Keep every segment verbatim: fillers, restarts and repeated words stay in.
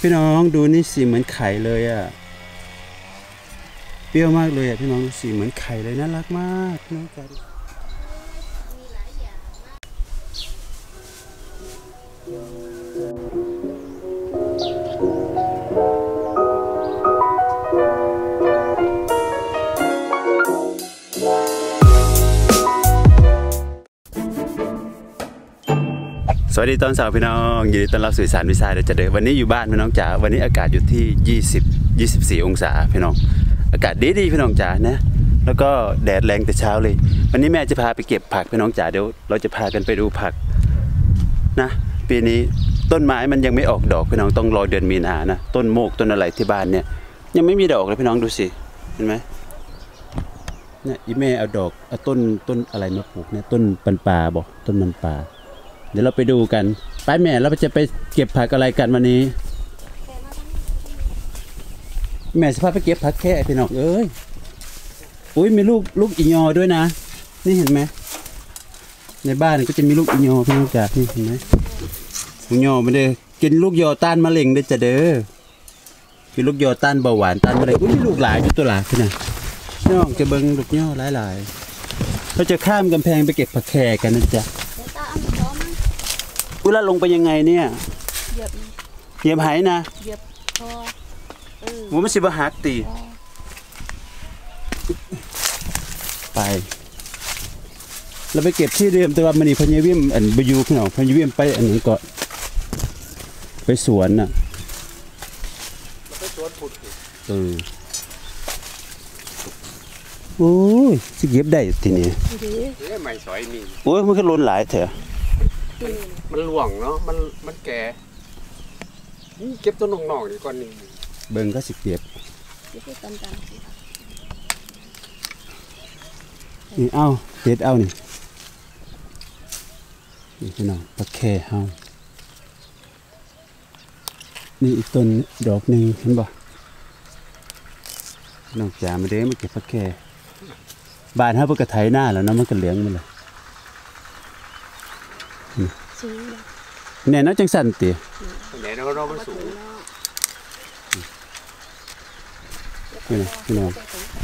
พี่น้องดูนี่สีเหมือนไข่เลยอ่ะเปรี้ยวมากเลยอ่ะพี่น้องดูสีเหมือนไข่เลยน่ารักมากพี่น้องกันสวัสดีตอนเช้าพี่น้องยินดีต้อนรับสู่สารวิชาเดี๋ยวจะเดินวันนี้อยู่บ้านพี่น้องจ๋าวันนี้อากาศอยู่ที่ยี่สิบ ยี่สิบสี่องศาพี่น้องอากาศดีดีพี่น้องจ๋านะแล้วก็แดดแรงแต่เช้าเลยวันนี้แม่จะพาไปเก็บผักพี่น้องจ๋าเดี๋ยวเราจะพากันไปดูผักนะปีนี้ต้นไม้มันยังไม่ออกดอกพี่น้องต้องรอเดือนมีนานะต้นโมกต้นอะไรที่บ้านเนี่ยยังไม่มีดอกเลยพี่น้องดูสิเห็นไหมเนี่ยอีแม่เอาดอกเอาต้นต้นอะไรมาปลูกเนี่ยต้นปันปลาบอกต้นมันปลาเดี๋ยวเราไปดูกันไปแม่เราจะไปเก็บผักอะไรกันวันนี้แม่สภาพไปเก็บผักแค่พี่น้องเอ้ยอุ้ยมีลูกลูกอียอด้วยนะนี่เห็นไหมในบ้านก็จะมีลูกอียอพี่น้องจ๋านี่เห็นไหมลูกยอไม่ได้กินลูกยอต้านมะเร็งได้จะเด้อกินลูกยอต้านเบาหวานต้านมะเร็งอุ้ยมีลูกหลายอยู่ตัวหลายพี่น้องน้องจะเบิ้งลูกยอหลายหลายเราจะข้ามกำแพงไปเก็บผักแขกกันนะจ๊ะเวลาลงไปยังไงเนี่ยเหยียบเหยียบหายนะเหยียบพอเออมันไม่ใช่บะฮักตีไปเราไปเก็บที่เดิมแต่ว่ามันนี่พญาวิมอันบยูพี่น้องพญาวิมไปอันนี้ก็ไปสวนน่ะไปสวนผุดเออโอ้ยสิเก็บได้ทีนี้ไม่สวยมีโอ้ยมันก็ล้นหลายเถอะมันหลวงเนาะมันมันแก่นี่เก็บต้นนองๆนี่ก่อนนี่เบิ่งก็สิเก็บนี่เอาเด็ดเอานี่นี่พี่น้องผักแค่เฮานี่อีกต้นดอกหนึ่งเห็นบ่น้องจ๋ามาเด้มาเก็บผักแค่บ้านเฮาเพิ่นก็ไถหน้าแล้วเนาะมันก็เหลืองหมดเลยเนี่ยน่าจังสั่นติเนี่ยเราเรามันสูงนี่นะพี่น้อง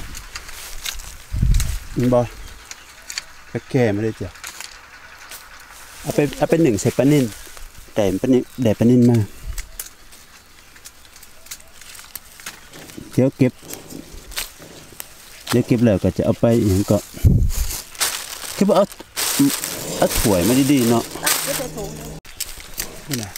มันบ่แค่แค่ไม่ได้จ้ะเอาไปเอาไปหนึ่งใส่ปลานิ่นแต่ปลานิ่นแดดปลานิ่นมาเดี๋ยวเก็บเดี๋ยวเก็บแล้วก็จะเอาไปอย่างก็คือว่าเอาเอาถ้วยมาดีๆเนาะนี่นะ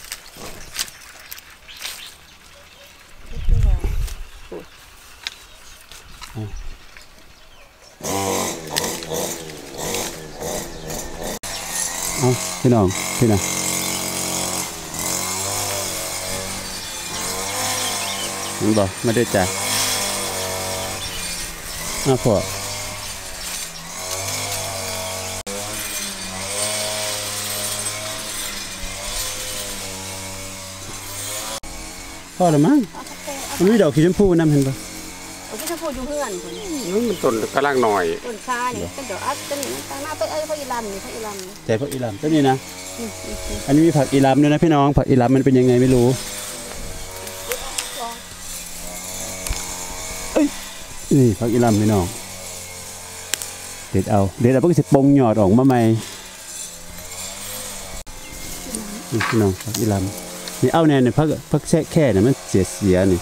เอาพี่น้องพี่น้องมันบอกไม่ได้จ่ายเอาพอพอหรือมั้งมันมีดอกขีชมพูน้ำเห็นปะดอกขีชมพูอยู่เพื่อนคนนี้มันต้นกระลังหน่อยต้นชาเนี่ยเป็นดอกอัดต้นนี้ตั้งหน้าไปเอ้ยพระอิรัมนี่พระอิรัมแต่พระอิรัมต้นนี้นะอันนี้มีผักอิรัมด้วยนะพี่น้องผักอิรัมมันเป็นยังไงไม่รู้เอ้ยนี่ผักอิรัมพี่น้องเด็ดเอาเด็ดเอาเพิ่งจะปงหยอดออกมาใหม่นี่พี่น้องผักอิรัมนี่เอาแน่เนี่ยพักพักแช่แค่เนี่ยมันเสียเสียนี่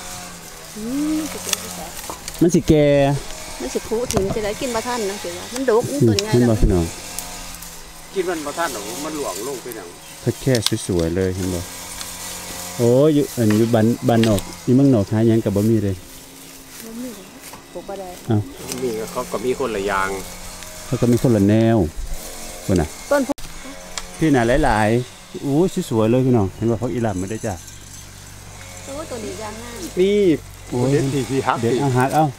มันสิแกมันสิคูถึงจะได้กินบะท่านนะเสียมันดุมันตัวใหญ่มันบอกพี่น้องกินมันบะท่านหรอมันหลวงลงไปหนังพักแค่สวยๆเลยเห็นบ่โอ้ยอยู่อันอยู่บันบันออกนี่มั่งหนอกหายังกับบะหมี่เลยบะหมี่ปลูกบะได้อ้าวมีเขาก็มีคนละยางเขาก็มีคนละแนวคนน่ะต้นพี่น่ะหลายๆอู้สวยๆเลยพี่น้องเห็นว่าเขาอีหลำไม่ได้จ้ะโอ้ตัวนี้ยางง่ายนี่โอ้เด็ดที่ที่ฮักเด็ดเอาฮักเอา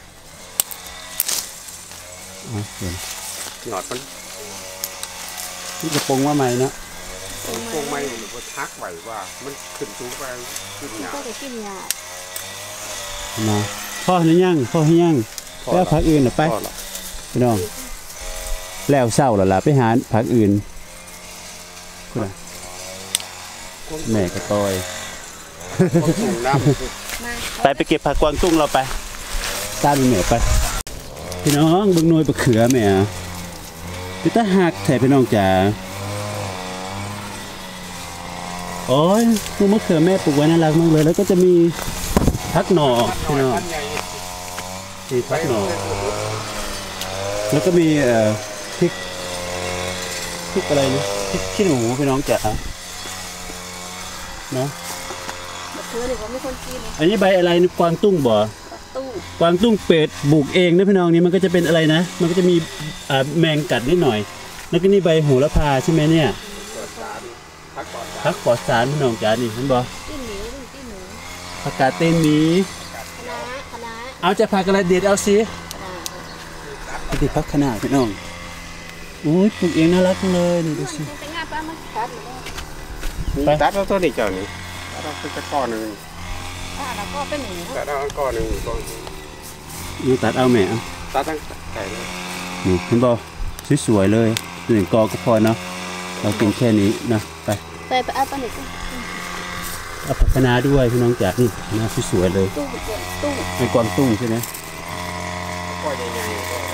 เอาเดี๋ยวหยอดมันที่กระปงว่าไหมเนาะกระปงไม่หรือว่าฮักไหวว่ามันขึ้นสูงไปขึ้นหยาก็จะกินหยามาพ่อหรือยังพ่อให้ยังแล้วผักอื่นหรือไปพี่น้องแล้วเศร้าหรอล่ะไปหาผักอื่นคุณแม่กระต้อยสูงน้ำไปไปเก็บผักกวางตุ้งเราไปตามไปเหนือไปพี่น้องเบิ่งหน่วยบะเขือแม่พี่ตาหักแท้พี่น้องจ๋าโอ้ยลูกมะเขือแม่ปลูกไว้น่ารักมากเลยแล้วก็จะมีพักหน่อพี่น้องมีพักหน่อแล้วก็มีเอ่อพริกพริกอะไรนะพริกขี้หนูพี่น้องจ๋าเนาะเพื่อนนี่ก็ไม่คนกินอันนี้ใบอะไรนี่กวางตุ้งบ่ตู้กวางตุ้งเป็ดบุกเองนะพี่น้องนี่มันก็จะเป็นอะไรนะมันก็จะมีอ่าแมงกัดนิดหน่อยแล้วก็นี่ใบโหระพาใช่ไหมเนี่ยพักปลอดสารพี่น้องจ๋านี่เห็นบ่กินหมูกินหมูผักกาดเต้นหมีคณะคณะเอาจะผักอะไรเด็ดเอาสิคณะไปดิพักขนาดพี่น้องอุ้ยปลูกเองน่ารักจังเลยนี่ดูสิเป็นงานป้ามันตัดหรือไปตัดเอาตัวนี้เจ้านี่ตัดเอาไปก้อนหนึ่งว่าแล้วก็เป็นหมูตัดเอาก้อนหนึ่งก้อนนี่ตัดเอาแม่ตัดทั้งไก่เลยนี่เห็นบ่สวยๆเลยหนึ่งกอก็พอเนาะเรากินแค่นี้นะไปไปไปเอาตัวนี้เอาผักคะน้าด้วยพี่น้องจ๋านี่นะสวยๆเลยตู้ตู้เป็นกวางตุ้งใช่ไหมก้อนใหญ่ๆก็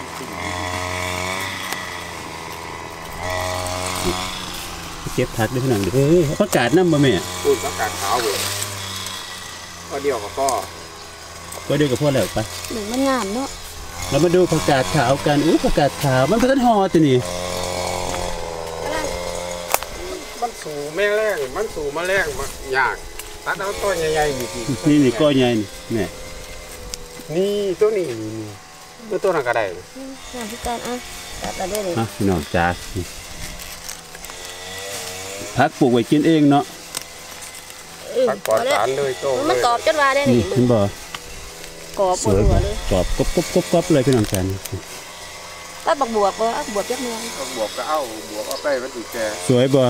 เก็บผักด้วยพี่น้องเอ้ยผักกาดน้ำบ่แม่พูดประกาศขาวเลยก็เดียวกับพ่อก็เดียวกับพ่อแล้วไปหนึ่งมันงามเนาะเรามาดูผักกาดขาวกันอู้ผักกาดขาวมันก็ต้นหอตัวนี้มันสูงแม่แรงมันสูงมาแรงมายากตัดเอาตัวใหญ่ๆนี่ทีนี่นี่ก้อนใหญ่นี่แม่นี่ตัวนี้ตัวตัวนั้นก็ได้งามที่การอ่ะตัดอะไรเลยอ่ะพี่น้องจ๋าผักปลูกไว้กินเองเนาะผักปลอดสารเลยโตมันกรอบจนว่าได้นี่นี่เห็นบ่กรอบสวยหับ่วเลยกรอบกรอบกรอบกรอบกรอบเลยพี่น้องจ๋านี่ตัดบักบวบบ่บวบจักเมืองก็บวกก็เอาบวกเอาไปมันถึงแก่สวยบ่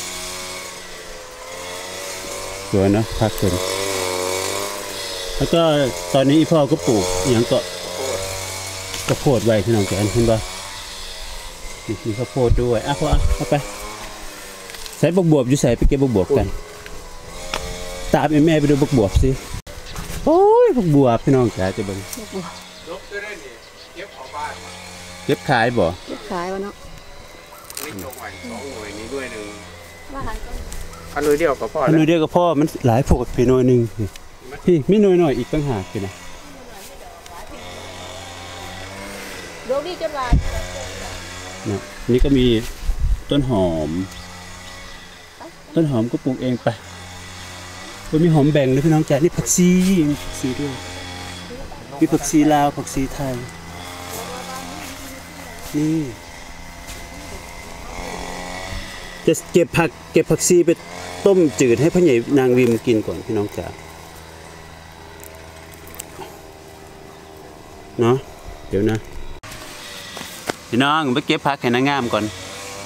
สวยเนาะผักเพิ่นแล้วก็ตอนนี้อีพ่อก็ปลูกอหย่างก็ข้าวโพดไว้พี่น้องจ๋าเห็นบ่นี่มีข้าวโพดด้วยอ่ะพ่ออ่ะเอาไปใส่บักบวบอยู่ใส่ไปเก็บบักบวบกันตามแม่ไปดูบักบวบสิโอ้ยบักบวบพี่น้องจ๋าจะเบิ่งบักบวบยกตัวได้นี่เก็บเอาบ้านเก็บขายบ่เก็บขายวะเนาะนี่จงไว้สองหน่วยนี้ด้วยหนึ่งว่าหันก็อันหน่วยเดียวก็พออันแล้วนู้นเดียวกับพ่อมันหลายพวกพี่น้อยหนึงพี่มีน้อยหน่อยอีกต่างหากพี่นะโดนดีจนว่านะนี่ก็มีต้นหอม ต้นหอมก็ปลูกเองไปก็มีหอมแบ่งด้วยพี่น้องจ๋านี่ผักชีมีผักชีด้วยมีผักชีลาวผักชีไทยนี่จะเก็บผักเก็บผักชีไปต้มจืดให้พ่อใหญ่นางวิมกินก่อนพี่น้องจ๋าเนาะเดี๋ยวนะพี่น้องไปเก็บผักให้นางงามก่อน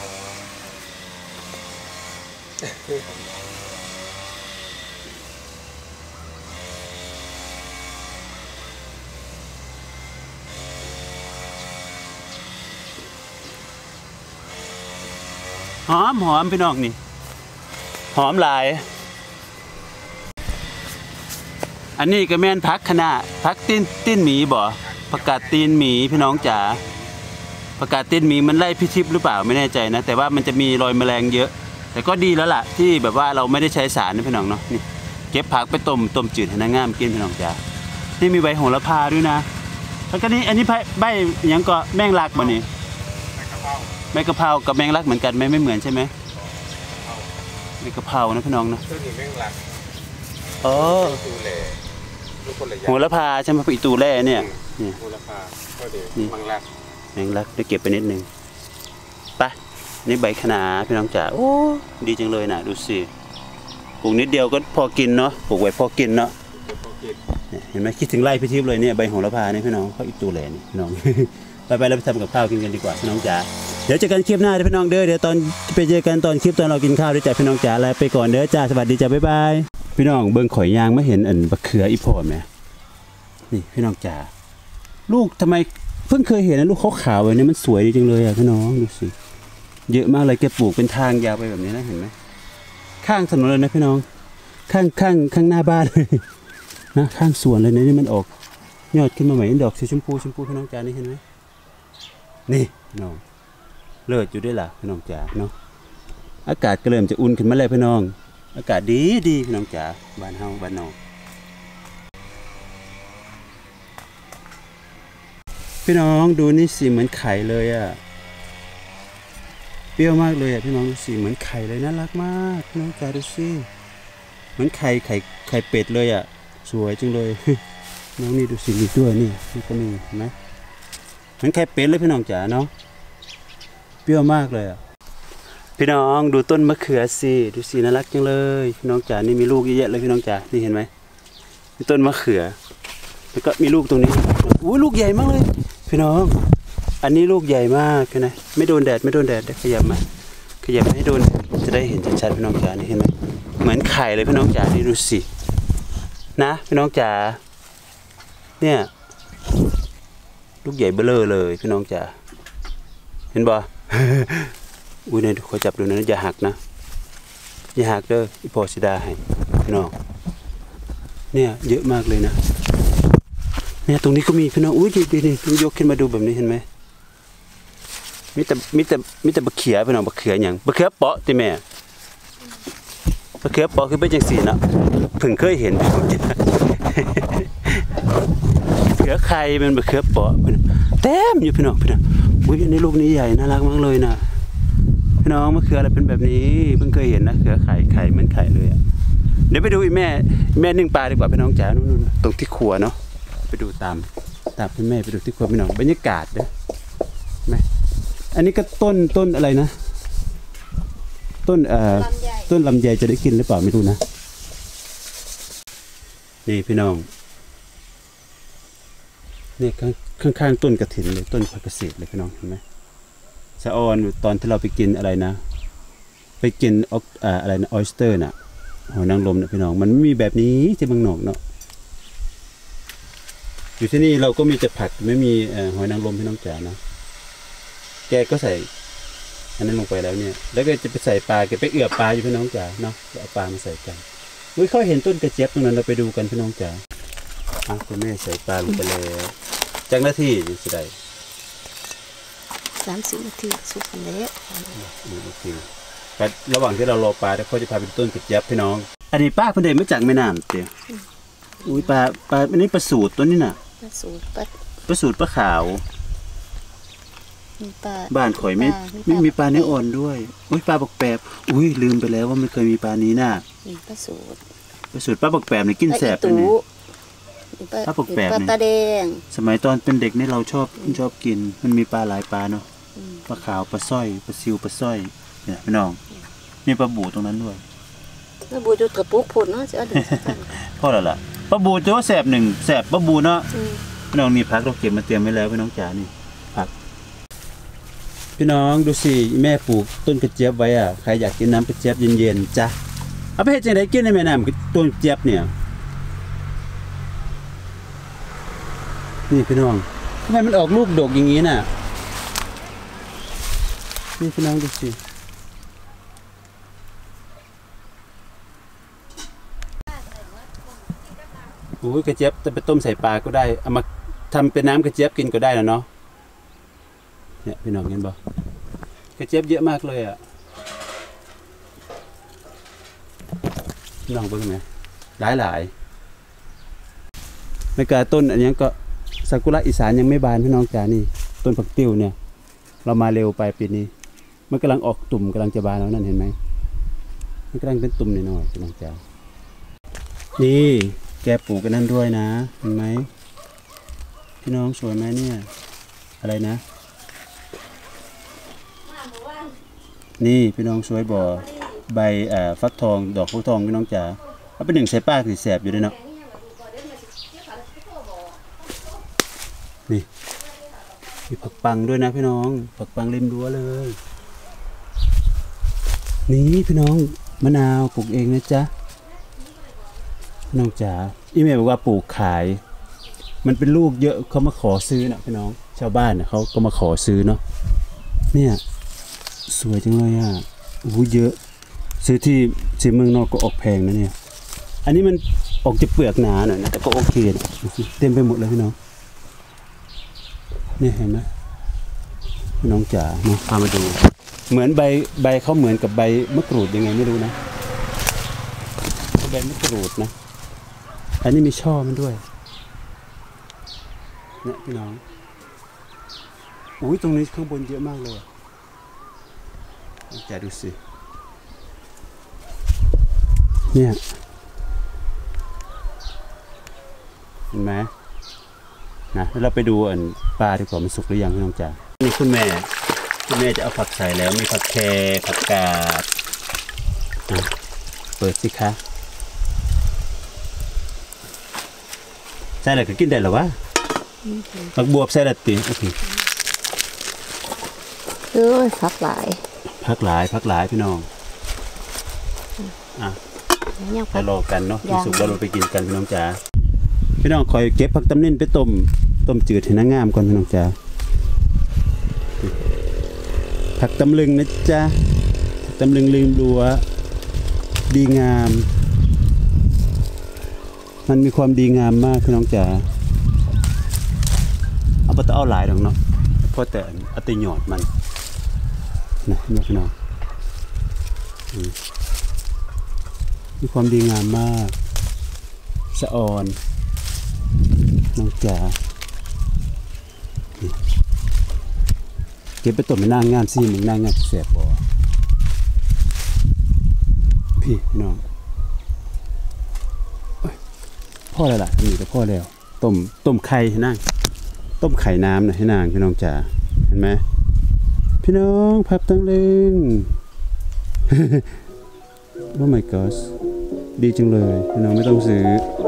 หอมหอมพี่น้องนี่หอมหลายอันนี้ก็แม่นพักขนาพักติ้นติ้นหมีบ่ประกาศตีนหมีพี่น้องจ๋าประกาศตีนหมีมันไล่พิชิบหรือเปล่าไม่แน่ใจนะแต่ว่ามันจะมีรอยแมลงเยอะแต่ก็ดีแล้วล่ะที่แบบว่าเราไม่ได้ใช้สารนะพี่น้องเนาะนี่เก็บผักไปต้มต้มจืดให้นางงามกินพี่น้องจ๋านี่มีใบโหระพาด้วยนะแล้วก็นี่อันนี้ใบหยังก็แมงลักบ่นี่ใบกะเพรากับแมงลักเหมือนกันไหมไม่เหมือนใช่ไหมใบกะเพรานะพี่น้องนะตัวนี้แม่งหลักอ๋อดูแลลูกคนละอโหย่างระพาใช่ไหมอีตูแร่เนี่ยนี่โหระพาก็ดีมังลักแมงลักได้เก็บไปนิดนึงไปนี่ใบคะน้าพี่น้องจ๋าโอ้ดีจังเลยนะดูสิปลูกนิดเดียวก็พอกินเนาะปลูกไว้พอกินเนาะเก็บพอกินเนี่ยเห็นไหมคิดถึงไร่พิทิพย์เลยเนี่ยใบโหระพาเนี่ยพี่น้องเขาอีตูแร่นี่พี่น้อง ไปไปแล้วไปทำกับข้าวกินกันดีกว่าพี่น้องจ๋าเดี๋ยวเจอกันคลิปหน้าพี่น้องเด้อเดี๋ยวตอนไปเจอกันตอนคลิปตอนเรากินข้าวด้วยจ้ะพี่น้องจ๋าแล้วไปก่อนเด้อจ้าสวัสดีจ้าบ๊ายบายพี่น้องเบิ่งข่อยยางไม่เห็นอันบะเขืออีพ่อแม่นี่พี่น้องจ๋าลูกทำไมเพิ่งเคยเห็นนะลูกขาวๆแบบนี้มันสวยดีจังเลยอ่ะพี่น้องดูสิเยอะมากเลยแกปลูกเป็นทางยาวไปแบบนี้นะเห็นไหมข้างถนนเลยนะพี่น้องข้างข้างข้างหน้าบ้านเลยนะข้างสวนเลยนี่มันออกยอดขึ้นมาใหม่ดอกสีชมพูชมพูพี่น้องจ๋านี่เห็นไหมนี่พี่น้องเลิศอยู่ด้วยล่ะพี่น้องจ๋าเนาะอากาศก็เริ่มจะอุ่นขึ้นมาแล้วพี่น้องอากาศดีดีพี่น้องจ๋าบ้านเฮาบ้านนอกพี่น้องดูนี่สีเหมือนไข่เลยอ่ะเปรี้ยวมากเลยอ่ะพี่น้องดูสีเหมือนไข่เลยน่ารักมากพี่น้องจ๋าดูสิเหมือนไข่ไข่ไข่เป็ดเลยอ่ะสวยจังเลย น้องนี่ดูสิมีด้วยนี่นี่ก็มีเห็นไหมเหมือนไข่เป็ดเลยพี่น้องจ๋าเนาะเปรี้ยวมากเลยอ่ะพี่น้องดูต้นมะเขือสิดูสิน่ารักจังเลยพี่น้องจ๋านี่มีลูกเยอะๆเลยพี่น้องจ๋านี่เห็นไหมมีต้นมะเขือแล้วก็มีลูกตรงนี้อุ้ยลูกใหญ่มากเลยพี่น้องอันนี้ลูกใหญ่มากนะไม่โดนแดดไม่โดนแดดขยับมาขยับให้โดนจะได้เห็นชัดๆพี่น้องจ๋านี่เห็นไหมเหมือนไข่เลยพี่น้องจ๋านี่ดูสินะพี่น้องจ๋าเนี่ยลูกใหญ่เบ้อเลยพี่น้องจ๋าเห็นบ่ อุ้ยเนี่ยขอจับดูนะอย่าหักนะอย่าหักเด้ออีพอสิดาให้พี่น้องเนี่ยเยอะมากเลยนะเนี่ยตรงนี้ก็มีพี่น้องอุ้ยดีๆนี่ต้องยกขึ้นมาดูแบบนี้เห็นไหมมีแต่มีแต่มีแต่บะเขือพี่น้องบะเขืออย่างบะเขือเปาะติแม่บะเขือเปาะคือเป็นจังสีนะเพิ่งเคยเห็นพี่น้องจ้ะ เขือไข่เป็นบะเขือเปาะเต็มอยู่พี่น้องพี่น้องอุ้ยอันนี้ลูกนี้ใหญ่น่ารักมากเลยนะพี่น้องมะเขืออะไรเป็นแบบนี้เพิ่งเคยเห็นนะเขือไข่ไข่เหมือนไข่เลยอ่ะเดี๋ยวไปดูอีแม่แม่นึ่งปลาดีกว่าพี่น้องจ๋านู่นตรงที่ครัวเนาะไปดูตามตามพี่แม่ไปดูที่ครัวพี่น้องบรรยากาศเด้อไหมอันนี้ก็ต้นต้นอะไรนะต้นเอ่อต้นลำไยจะได้กินหรือเปล่าไม่รู้นะนี่พี่น้องนี่ข้างข้างๆต้นกระถินเลยต้นผักเกษตรเลยพี่น้องเห็นไหมสะออนตอนที่เราไปกินอะไรนะไปกินออกอ่าอะไรนะออยสเตอร์น่ะหอยนางรมเนี่ยพี่น้องมันไม่มีแบบนี้ที่เมืองนอกเนาะอยู่ที่นี่เราก็มีแต่ผักไม่มีหอยนางรมพี่น้องจ๋านะแกก็ใส่อันนั้นลงไปแล้วเนี่ยแล้วก็จะไปใส่ปลาแกไปเอือบปลาอยู่พี่น้องจ๋าเนาะเอาปลามาใส่กันอุ้ยเขาเห็นต้นกระเจี๊ยบตรงนั้นเราไปดูกันพี่น้องจ๋าอ่ะคุณแม่ใส่ปลาลงไปแล้วจากหน้าที่สิได้สามสิบนาทีสุกแล้วโอเคแต่ระหว่างที่เรารอปลาเขาจะพาไปต้นกระเจี๊ยบพี่น้องอันนี้ป้าเพิ่นได้มาจากแม่น้ำเตี้ยอุ้ยปลาปลาอันนี้ปลาสูตรตัวนี้น่ะปลาสูตรปลาปลาสูตรปลาขาวปลาบ้านข่อยไม่ไม่มีปลาเนื้ออ่อนด้วยอุ้ยปลาบักแปบอุ้ยลืมไปแล้วว่าไม่เคยมีปลานี้น่ะปลาสูตรปลาสูตรปลาบักแปบนี่กินแสบเลยนี่ปลาบักแปบนี่ปลาแดงสมัยตอนเป็นเด็กนี่เราชอบชอบกินมันมีปลาหลายปลาเนาะปลาขาวปลาสร้อยปลาซิวปลาสร้อยเนี่ยพี่น้องมีปลาบูตรงนั้นด้วยปลาบูจุดกระปุกพุ่นเนาะจะเอาดึงพอแล้วล่ะปลาบูจะว่าแสบหนึ่งแสบปลาบูเนาะพี่น้องนี่พักเราเก็บมาเตรียมไว้แล้วพี่น้องจ๋านี่พักพี่น้องดูสิแม่ปลูกต้นกระเจี๊ยบไว้อ่ะใครอยากกินน้ำกระเจี๊ยบเย็นๆจ้ะเอาไปให้จังไดกินในแม่น้ำต้นกระเจี๊ยบเนี่ยนี่พี่น้องทำไมมันออกลูกดกอย่างนี้น่ะนี่พี่น้องดูสิโอ้ยกระเจี๊ยบจะไปต้มใส่ปลาก็ได้เอามาทำเป็นน้ำกระเจี๊ยบกินก็ได้แล้วเนาะเนี่ยพี่น้องเห็นบ่กระเจี๊ยบเยอะมากเลยอ่ะพี่น้องเบิ่งไหมหลายหลายในกาต้นอันนี้ก็ซากุระอีสานยังไม่บานพี่น้องจ๋านี่ต้นผักติ้วเนี่ยเรามาเร็วไปปีนี้มันกำลังออกตุ่มกำลังจะบานแล้วนั่นเห็นไหมมันกำลังเป็นตุ่มหน่อยๆพี่น้องจ๋านี่แกปลูกกันนั่นด้วยนะเห็นไหมพี่น้องสวยไหมเนี่ยอะไรนะนี่พี่น้องสวยบ่ใบอ่าฟักทองดอกฟักทองพี่น้องจ๋าเอาไปหนึ่งใส่ป้าคือแสบอยู่ด้วยเนาะนี่มีผักปังด้วยนะพี่น้องผักปังริมรั้วเลยนี่พี่น้องมะนาวปลูกเองนะจ๊ะพี่น้องจ๋าอีเมลบอกว่าปลูกขายมันเป็นลูกเยอะเขามาขอซื้อนะพี่น้องชาวบ้านเขาก็มาขอซื้อเนาะเนี่ยสวยจังเลยอ่ะโอ้โหเยอะซื้อที่ที่เมืองนอกก็ออกแพงนะเนี่ยอันนี้มันออกจะเปลือกหนาหน่อยนะแต่ก็โอเคนะดูสิเต็มไปหมดเลยพี่น้องนี่เห็นไหมพี่น้องจ๋าเนาะพามาดูเหมือนใบใบเขาเหมือนกับใบมะกรูดยังไงไม่รู้นะใบมะกรูดนะอันนี้มีช่อมันด้วยเนี่ยพี่น้องอุ้ยตรงนี้ข้างบนเยอะมากเลยจ๋าดูสิเนี่ยเห็นไหมนะแล้วเราไปดูอันปลาดีกว่ามันสุกหรือยังพี่น้องจ๋านี่คุณแม่คุณแม่จะเอาผักใส่แล้วมีผักแครผักกาดนะเปิดสิคะใส่อะไรก็กินได้หรอวะผักบวบใส่ละตีโอเคเอ้ยผักหลายผักหลายผักหลายพี่น้องอ่ะยังไปผักรอกันเนาะยังสุกแล้วเราไปกินกันพี่น้องจ๋าพี่น้องคอยเก็บผักตำนินไปต้มต้มจืดให้นางงามก่อนพี่น้องจ๋าผักตำลึงนะจ๊ะตำลึงลืมรัวดีงามมันมีความดีงามมากพี่น้องจ๋าเอาไปต้องเอาหลายดอกเนาะเพราะแต่เอาแติหยอดมันนะพี่น้องอืมมีความดีงามมากสะออนน้องจ๋าเก็บไปต้มไปนั่งงามสิมึงนั่งงามแสบบ่พี่น้องพ่ออะไรล่ะนี่ก็พ่อแล้วต้มต้มไข่ให้นางต้มไข่น้ำนะให้นางพี่น้องจ๋าเห็นไหมพี่น้องพับตั้งเล่ง โอ้ my gosh ดีจังเลยพี่น้องไม่ต้องซื้อ